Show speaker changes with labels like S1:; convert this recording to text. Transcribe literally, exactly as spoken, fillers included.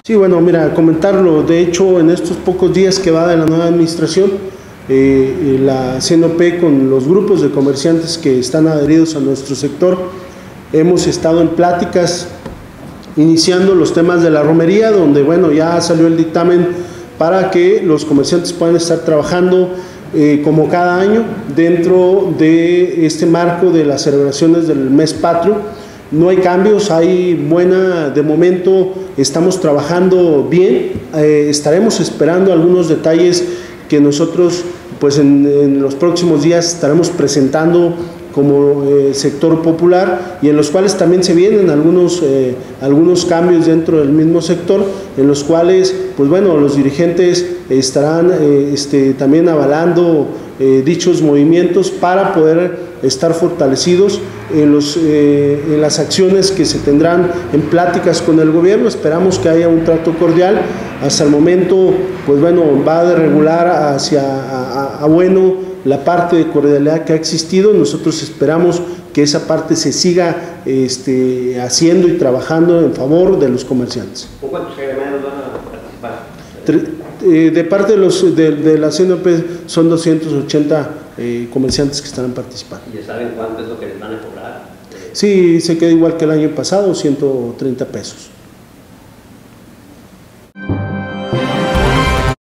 S1: Sí, bueno, mira, comentarlo, de hecho, en estos pocos días que va de la nueva administración, eh, la C N O P con los grupos de comerciantes que están adheridos a nuestro sector, hemos estado en pláticas iniciando los temas de la romería, donde, bueno, ya salió el dictamen para que los comerciantes puedan estar trabajando eh, como cada año dentro de este marco de las celebraciones del mes patrio. No hay cambios, hay buena, de momento estamos trabajando bien, eh, estaremos esperando algunos detalles que nosotros pues en, en los próximos días estaremos presentando como eh, sector popular, y en los cuales también se vienen algunos, eh, algunos cambios dentro del mismo sector, en los cuales pues bueno, los dirigentes estarán eh, este, también avalando eh, dichos movimientos para poder estar fortalecidos en, los, eh, en las acciones que se tendrán en pláticas con el gobierno. Esperamos que haya un trato cordial. Hasta el momento pues bueno, va de regular hacia a, a, a bueno la parte de cordialidad que ha existido. Nosotros esperamos que esa parte se siga este, haciendo y trabajando en favor de los comerciantes.
S2: ¿Cuántos gremios van a participar?
S1: De parte de, los, de, de la C N O P son doscientos ochenta eh, comerciantes que estarán participando.
S2: ¿Y ya saben cuánto es lo que les van a cobrar?
S1: Sí, se queda igual que el año pasado, ciento treinta pesos.